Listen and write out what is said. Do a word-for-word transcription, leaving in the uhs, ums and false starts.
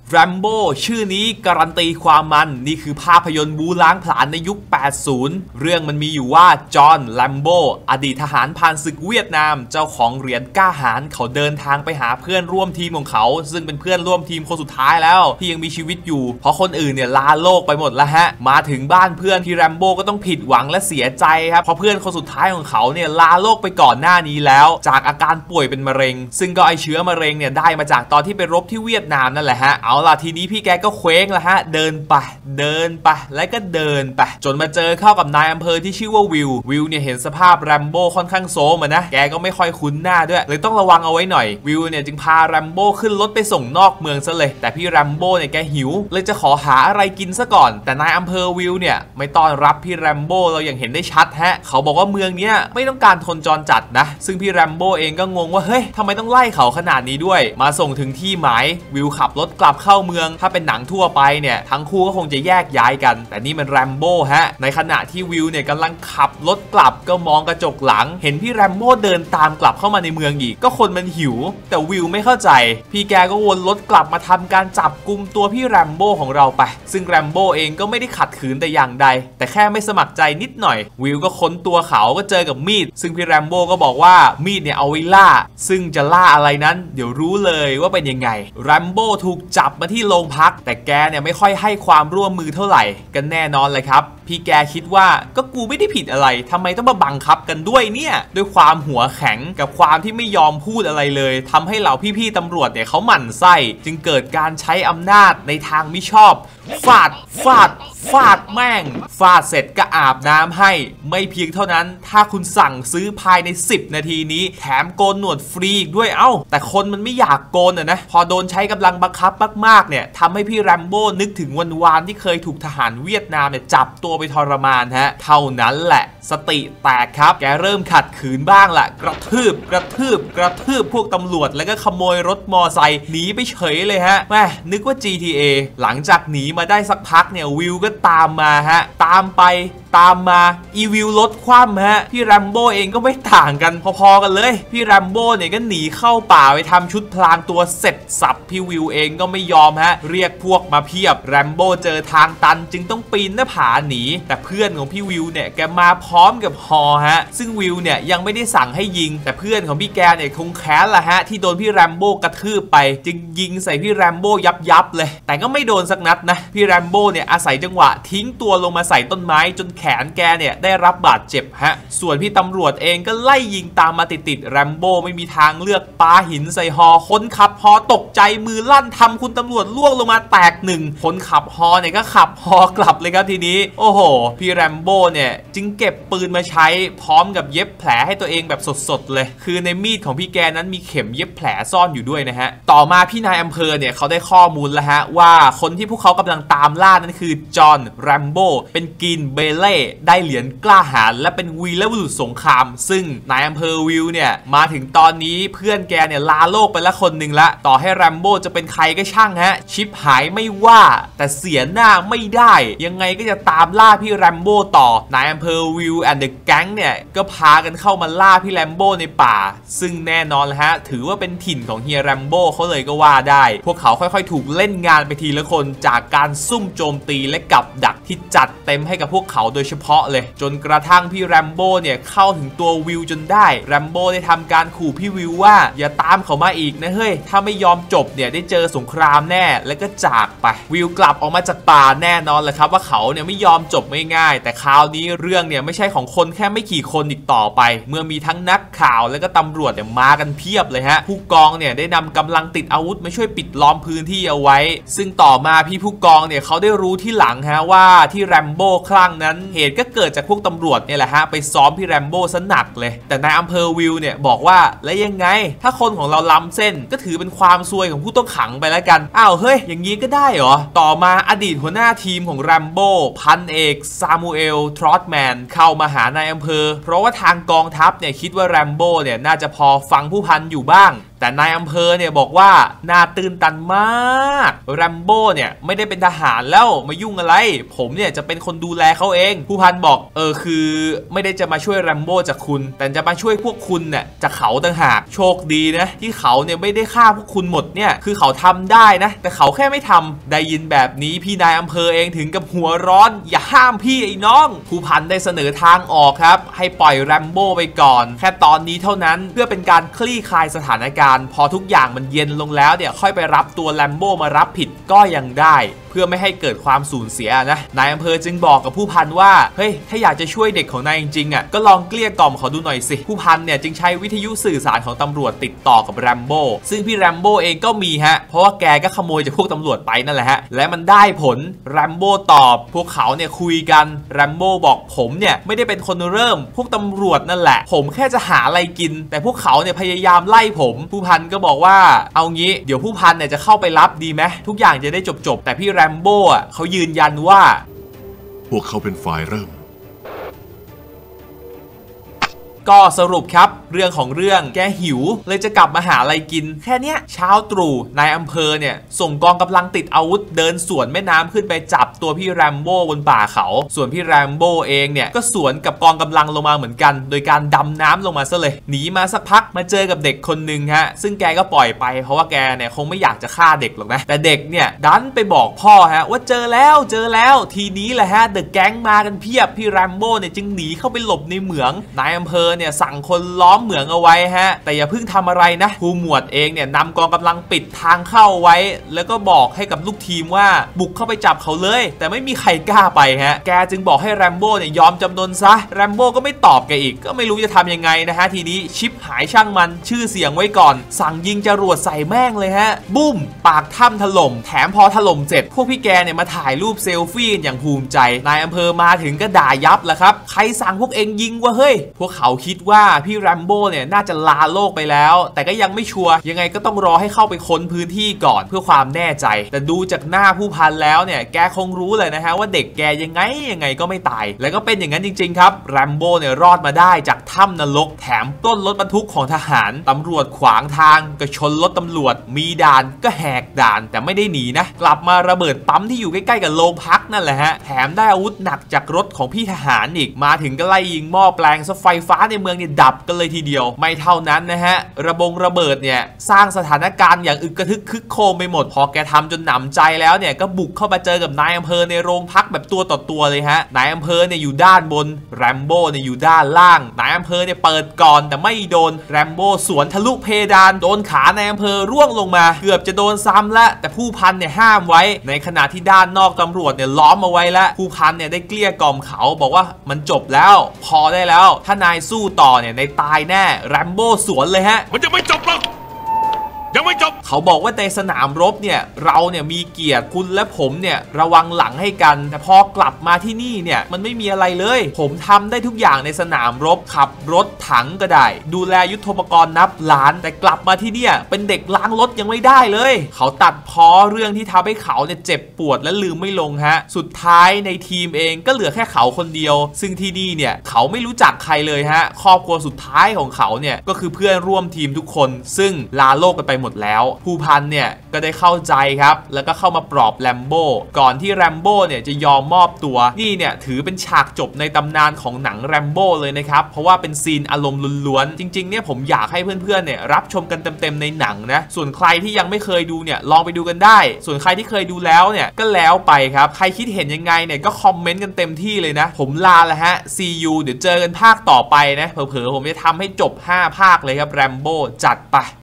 แรมโบ้ชื่อนี้การันตีความมันนี่คือภาพยนตร์บูล้างผลาญในยุค แปดสิบ เรื่องมันมีอยู่ว่าจอห์นแรมโบ้อดีตทหารผ่านศึกเวียดนามเจ้าของเหรียญกล้าหาญเขาเดินทางไปหาเพื่อนร่วมทีมของเขาซึ่งเป็นเพื่อนร่วมทีมคนสุดท้ายแล้วที่ยังมีชีวิตอยู่เพราะคนอื่นเนี่ยลาโลกไปหมดแล้วฮะมาถึงบ้านเพื่อนที่แรมโบ้ก็ต้องผิดหวังและเสียใจครับเพราะเพื่อนคนสุดท้ายของเขาเนี่ยลาโลกไปก่อนหน้านี้แล้วจากอาการป่วยเป็นมะเร็งซึ่งก็ไอเชื้อมะเร็งเนี่ยได้มาจากตอนที่ไปรบที่เวียดนามนั่นแหละฮะเอาล่ะทีนี้พี่แกก็เคว้งละฮะเดินไปเดินไปแล้วก็เดินไปจนมาเจอเข้ากับนายอำเภอที่ชื่อว่าวิววิวเนี่ยเห็นสภาพแรมโบ้ค่อนข้างโซมนะแกก็ไม่ค่อยคุ้นหน้าด้วยเลยต้องระวังเอาไว้หน่อยวิวเนี่ยจึงพาแรมโบ้ขึ้นรถไปส่งนอกเมืองซะเลยแต่พี่แรมโบ้เนี่ยแกหิวเลยจะขอหาอะไรกินซะก่อนแต่นายอำเภอวิวเนี่ยไม่ต้อนรับพี่แรมโบ้เราอย่างเห็นได้ชัดฮะเขาบอกว่าเมืองเนี้ยไม่ต้องการคนจรจัดนะซึ่งพี่แรมโบ้เองก็งงว่าเฮ้ยทำไมต้องไล่เขาขนาดนี้ด้วยมาส่งถึงที่หมายวิวขับรถกลับเข้าเมืองถ้าเป็นหนังทั่วไปเนี่ยทั้งคู่ก็คงจะแยกย้ายกันแต่นี่มันแรมโบ้ฮะในขณะที่วิวเนี่ยกำลังขับรถกลับก็มองกระจกหลังเห็นพี่แรมโบ้เดินตามกลับเข้ามาในเมืองอีกก็คนมันหิวแต่วิวไม่เข้าใจพี่แกก็วนรถกลับมาทำการจับกุมตัวพี่แรมโบ้ของเราไปซึ่งแรมโบ้เองก็ไม่ได้ขัดขืนแต่อย่างใดแต่แค่ไม่สมัครใจนิดหน่อยวิวก็ค้นตัวเขาก็เจอกับมีดซึ่งพี่แรมโบ้ก็บอกว่ามีดเนี่ยเอาไว้ล่าซึ่งจะล่าอะไรนั้นเดี๋ยวรู้เลยว่าเป็นยังไงแรมโบ้ถูกจับมาที่โรงพักแต่แกเนี่ยไม่ค่อยให้ความร่วมมือเท่าไหร่กันแน่นอนเลยครับพี่แกคิดว่าก็กูไม่ได้ผิดอะไรทำไมต้องมาบังคับกันด้วยเนี่ยด้วยความหัวแข็งกับความที่ไม่ยอมพูดอะไรเลยทำให้เหล่าพี่ๆตำรวจเนี่ยเขาหมั่นไส้จึงเกิดการใช้อำนาจในทางมิชอบฟาดฟาดฟาดแม่งฟาดเสร็จก็อาบน้ำให้ไม่เพียงเท่านั้นถ้าคุณสั่งซื้อภายในสิบนาทีนี้แถมโกนหนวดฟรีอีกด้วยเอ้าแต่คนมันไม่อยากโกนอะนะพอโดนใช้กำลังบังคับมากๆเนี่ยทำให้พี่แรมโบ้นึกถึงวันวานที่เคยถูกทหารเวียดนามเนี่ยจับตัวไปทรมานฮะเท่านั้นแหละสติแตกครับแกเริ่มขัดขืนบ้างละกระทืบกระทืบกระทืบพวกตำรวจแล้วก็ขโมยรถมอไซค์หนีไปเฉยเลยฮะแม่นึกว่า จี ที เอ หลังจากหนีมาได้สักพักเนี่ยวิวก็ตามมาฮะตามไปตามมาอีวิวรถคว่ำฮะพี่แรมโบ้เองก็ไม่ต่างกันพอๆกันเลยพี่แรมโบ้เนี่ยก็หนีเข้าป่าไปทำชุดพลางตัวเสร็จสับพี่วิวเองก็ไม่ยอมฮะเรียกพวกมาเพียบแรมโบ้เจอทางตันจึงต้องปีนหน้าผาหนีแต่เพื่อนของพี่วิวเนี่ยแกมาพร้อมกับฮอฮะซึ่งวิวเนี่ยยังไม่ได้สั่งให้ยิงแต่เพื่อนของพี่แกเนี่ยคงแค้นละฮะที่โดนพี่แรมโบ้กระทืบไปจึงยิงใส่พี่แรมโบ้ยับยับเลยแต่ก็ไม่โดนสักนัดนะพี่แรมโบ้เนี่ยอาศัยจังหวะทิ้งตัวลงมาใส่ต้นไม้จนแขนแกเนี่ยได้รับบาดเจ็บฮะส่วนพี่ตำรวจเองก็ไล่ยิงตามมาติดๆแรมโบ้ไม่มีทางเลือกปาหินใส่ฮอคนขับฮอตกใจมือลั่นทำคุณตำรวจล่วงลงมาแตกหนึ่งคนขับฮอเนี่ยก็ขับฮอกลับเลยครับทีนี้โอ้โหพี่แรมโบ้เนี่ยจึงเก็บปืนมาใช้พร้อมกับเย็บแผลให้ตัวเองแบบสดๆเลยคือในมีดของพี่แกนั้นมีเข็มเย็บแผลซ่อนอยู่ด้วยนะฮะต่อมาพี่นายอำเภอเนี่ยเขาได้ข้อมูลแล้วฮะว่าคนที่พวกเขากำลังตามล่านั้นคือจอห์นแรมโบ้เป็นกินเบเล่ได้เหรียญกล้าหาญและเป็นวีรบุรุษสงครามซึ่งนายอำเภอวิวเนี่ยมาถึงตอนนี้เพื่อนแกเนี่ยลาโลกไปละคนหนึ่งละต่อให้แรมโบ้จะเป็นใครก็ช่างฮะชิปหายไม่ว่าแต่เสียหน้าไม่ได้ยังไงก็จะตามล่าพี่แรมโบ้ต่อนายอำเภอวิวแอนด์เดอะแก๊งเนี่ยก็พากันเข้ามาล่าพี่แรมโบ้ในป่าซึ่งแน่นอนละฮะถือว่าเป็นถิ่นของเฮียแรมโบ้เขาเลยก็ว่าได้พวกเขาค่อยๆถูกเล่นงานไปทีละคนจากการซุ่มโจมตีและกับดักที่จัดเต็มให้กับพวกเขาโดยเฉพาะเลยจนกระทั่งพี่แรมโบ้เนี่ยเข้าถึงตัววิวจนได้แรมโบ้ได้ทำการขู่พี่วิวว่าอย่าตามเขามาอีกนะเฮ้ยถ้าไม่ยอมจบเนี่ยได้เจอสงครามแน่แล้วก็จากไปวิวกลับออกมาจากป่าแน่นอนเลยครับว่าเขาเนี่ยไม่ยอมจบง่ายๆแต่คราวนี้เรื่องเนี่ยไม่ใช่ของคนแค่ไม่กี่คนอีกต่อไปเมื่อมีทั้งนักข่าวและก็ตำรวจเนี่ยมากันเพียบเลยฮะผู้กองเนี่ยได้นำกำลังติดอาวุธมาช่วยปิดล้อมพื้นที่เอาไว้ซึ่งต่อมาพี่ผู้กองเนี่ยเขาได้รู้ที่หลังฮะว่าที่แรมโบ้คลั่งนั้นเหตุก็เกิดจากพวกตำรวจเนี่ยแหละฮะไปซ้อมพี่แรมโบ้ซะหนักเลยแต่นายอำเภอวิวเนี่ยบอกว่าแล้วยังไงถ้าคนของเราล้ำเส้นก็ถือเป็นความซวยของผู้ต้องขังไปแล้วกันอ้าวเฮ้ยอย่างนี้ก็ได้เหรอต่อมาอดีตหัวหน้าทีมของแรมโบ้พันเอกซามูเอลทรอตแมนเข้ามาหานายอำเภอเพราะว่าทางกองทัพเนี่ยคิดว่าแรมโบ้เนี่ยน่าจะพอฟังผู้พันอยู่บ้างแต่นายอำเภอเนี่ยบอกว่าน่าตื่นตันมากแรมโบ้เนี่ยไม่ได้เป็นทหารแล้วมายุ่งอะไรผมเนี่ยจะเป็นคนดูแลเขาเองผู้พันบอกเออคือไม่ได้จะมาช่วยแรมโบ้จากคุณแต่จะมาช่วยพวกคุณเนี่ยจากเขาต่างหากโชคดีนะที่เขาเนี่ยไม่ได้ฆ่าพวกคุณหมดเนี่ยคือเขาทำได้นะแต่เขาแค่ไม่ทำได้ยินแบบนี้พี่นายอำเภอเองถึงกับหัวร้อนอย่าห้ามพี่ไอ้น้องผู้พันได้เสนอทางออกครับให้ปล่อยแรมโบ้ไปก่อนแค่ตอนนี้เท่านั้นเพื่อเป็นการคลี่คลายสถานการณ์พอทุกอย่างมันเย็นลงแล้วเนี่ยค่อยไปรับตัวแรมโบ้มารับผิดก็ยังได้เพื่อไม่ให้เกิดความสูญเสียนะนายอำเภอจึงบอกกับผู้พันว่าเฮ้ยถ้าอยากจะช่วยเด็กของนายจริงๆอ่ะก็ลองเกลี้ยกล่อมเขาดูหน่อยสิผู้พันเนี่ยจึงใช้วิทยุสื่อสารของตำรวจติดต่อกับแรมโบ้ซึ่งพี่แรมโบ้เองก็มีฮะเพราะว่าแกก็ขโมยจากพวกตำรวจไปนั่นแหละฮะและมันได้ผลแรมโบ้ตอบพวกเขาเนี่ยคุยกันแรมโบ้บอกผมเนี่ยไม่ได้เป็นคนเริ่มพวกตำรวจนั่นแหละผมแค่จะหาอะไรกินแต่พวกเขาเนี่ยพยายามไล่ผมผู้พันก็บอกว่าเอางี้เดี๋ยวผู้พันเนี่ยจะเข้าไปรับดีไหมทุกอย่างจะได้จบๆแต่พี่แรมโบ้อ่ะเขายืนยันว่าพวกเขาเป็นฝ่ายเริ่มก็สรุปครับเรื่องของเรื่องแกหิวเลยจะกลับมาหาอะไรกินแค่เนี้ยเช้าตรู่นายอำเภอเนี่ยส่งกองกำลังติดอาวุธเดินสวนแม่น้ำขึ้นไปจับตัวพี่แรมโบ้บนป่าเขาส่วนพี่แรมโบ้เองเนี่ยก็สวนกับกองกำลังลงมาเหมือนกันโดยการดำน้ำลงมาซะเลยหนีมาสักพักมาเจอกับเด็กคนหนึ่งฮะซึ่งแกก็ปล่อยไปเพราะว่าแกเนี่ยคงไม่อยากจะฆ่าเด็กหรอกนะแต่เด็กเนี่ยดันไปบอกพ่อฮะว่าเจอแล้วเจอแล้วทีนี้แหละฮะเดอะแก๊งมากันเพียบพี่แรมโบ้เนี่ยจึงหนีเข้าไปหลบในเหมืองนายอำเภอเนี่ยสั่งคนล้อมเหมืองเอาไว้ฮะแต่อย่าเพิ่งทำอะไรนะผู้หมวดเองเนี่ยนำกองกำลังปิดทางเข้าไว้แล้วก็บอกให้กับลูกทีมว่าบุกเข้าไปจับเขาเลยแต่ไม่มีใครกล้าไปฮะแกจึงบอกให้แรมโบ้เนี่ยยอมจำนนซะแรมโบ้ก็ไม่ตอบแกอีกก็ไม่รู้จะทำยังไงนะฮะทีนี้ชิปหายช่างมันชื่อเสียงไว้ก่อนสั่งยิงจรวดใส่แม่งเลยฮะบุ้มปากถ้ำถล่มแถมพอถล่มเสร็จพวกพี่แกเนี่ยมาถ่ายรูปเซลฟี่อย่างภูมิใจนายอำเภอมาถึงก็ด่ายับแหละครับใครสั่งพวกเองยิงวะเฮ้ยพวกเขาคิดว่าพี่แรมโบ้เนี่ยน่าจะลาโลกไปแล้วแต่ก็ยังไม่ชัวร์ยังไงก็ต้องรอให้เข้าไปค้นพื้นที่ก่อนเพื่อความแน่ใจแต่ดูจากหน้าผู้พันแล้วเนี่ยแกคงรู้เลยนะฮะว่าเด็กแกยังไงยังไงก็ไม่ตายแล้วก็เป็นอย่างนั้นจริงๆครับแรมโบ้เนี่ยรอดมาได้จากถ้ำนรกแถมปล้นรถบรรทุกของทหารตำรวจขวางทางก็ชนรถตำรวจมีด่านก็แหกด่านแต่ไม่ได้หนีนะกลับมาระเบิดปั๊มที่อยู่ใกล้ๆกับโรงพักนั่นแหละฮะแถมได้อาวุธหนักจากรถของพี่ทหารอีกมาถึงก็ไล่ยิงหม้อแปลงซะไฟฟ้าในเมืองเนี่ยดับกันเลยทีเดียวไม่เท่านั้นนะฮะระบงระเบิดเนี่ยสร้างสถานการณ์อย่างอึกกระทึกคึกโครมไปหมดพอแกทำจนหนำใจแล้วเนี่ยก็บุกเข้ามาเจอกับนายอำเภอในโรงพักแบบตัวต่อตัวเลยฮะนายอำเภอเนี่ยอยู่ด้านบนแรมโบ้เนี่ยอยู่ด้านล่างนายอำเภอเนี่ยเปิดก่อนแต่ไม่โดนแรมโบ้สวนทะลุเพดานโดนขานายอำเภอร่วงลงมาเกือบจะโดนซ้ำแล้วแต่ผู้พันเนี่ยห้ามไว้ในขณะที่ด้านนอกตำรวจเนี่ยล้อมเอาไว้แล้วผู้พันเนี่ยได้เกลี้ยกล่อมเขาบอกว่ามันจบแล้วพอได้แล้วถ้านายสู้ต่อเนี่ยในตายแน่แรมโบ้สวนเลยฮะมันจะไม่จบหรอกยังไม่จบเขาบอกว่าในสนามรบเนี่ยเราเนี่ยมีเกียรติคุณและผมเนี่ยระวังหลังให้กันแต่พอกลับมาที่นี่เนี่ยมันไม่มีอะไรเลยผมทำได้ทุกอย่างในสนามรบขับรถถังก็ได้ดูแลยุทโธปกรณ์นับล้านแต่กลับมาที่เนี่ยเป็นเด็กล้างรถยังไม่ได้เลยเขาตัดพ้อเรื่องที่ทำให้เขาเนี่ยเจ็บปวดและลืมไม่ลงฮะสุดท้ายในทีมเองก็เหลือแค่เขาคนเดียวซึ่งที่นี่เนี่ยเขาไม่รู้จักใครเลยฮะครอบครัวสุดท้ายของเขาเนี่ยก็คือเพื่อนร่วมทีมทุกคนซึ่งลาโลกกันไปหมดแล้วผู้พันเนี่ยก็ได้เข้าใจครับแล้วก็เข้ามาปลอบแรมโบ้ก่อนที่แรมโบ้เนี่ยจะยอมมอบตัวนี่เนี่ยถือเป็นฉากจบในตำนานของหนังแรมโบ้เลยนะครับเพราะว่าเป็นซีนอารมณ์ล้วนๆจริงๆเนี่ยผมอยากให้เพื่อนๆเนี่ยรับชมกันเต็มๆในหนังนะส่วนใครที่ยังไม่เคยดูเนี่ยลองไปดูกันได้ส่วนใครที่เคยดูแล้วเนี่ยก็แล้วไปครับใครคิดเห็นยังไงเนี่ยก็คอมเมนต์กันเต็มที่เลยนะผมลาแล้วฮะ ซี ยู เดี๋ยวเจอกันภาคต่อไปนะเผลอๆผมจะทำให้จบห้าภาคเลยครับแรมโบ้จัดไป